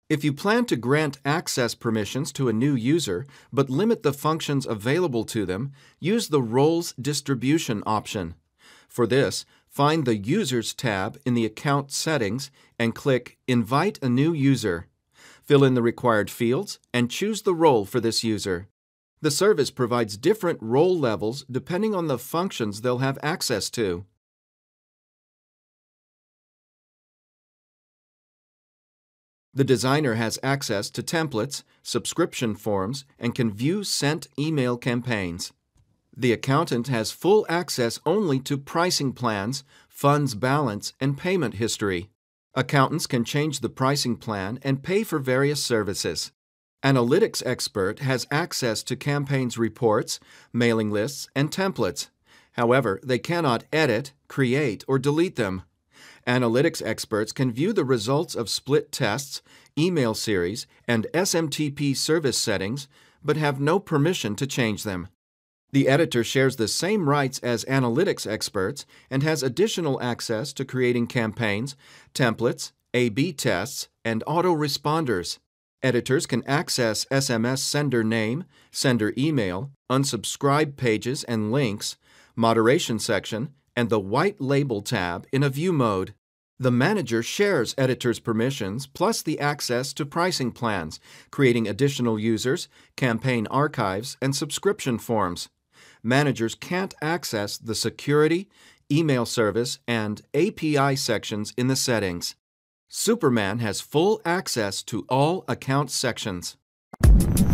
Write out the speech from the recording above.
If you plan to grant access permissions to a new user but limit the functions available to them, use the Roles Distribution option. For this, find the Users tab in the Account Settings and click Invite a new user. Fill in the required fields and choose the role for this user. The service provides different role levels depending on the functions they'll have access to. The designer has access to templates, subscription forms, and can view sent email campaigns. The accountant has full access only to pricing plans, funds balance, and payment history. Accountants can change the pricing plan and pay for various services. Analytics expert has access to campaigns reports, mailing lists, and templates. However, they cannot edit, create, or delete them. Analytics experts can view the results of split tests, email series, and SMTP service settings, but have no permission to change them. The editor shares the same rights as analytics experts and has additional access to creating campaigns, templates, A/B tests, and autoresponders. Editors can access SMS sender name, sender email, unsubscribe pages and links, moderation section, and the White Label tab in a view mode. The manager shares editors' permissions plus the access to pricing plans, creating additional users, campaign archives, and subscription forms. Managers can't access the security, email service, and API sections in the settings. Superman has full access to all account sections.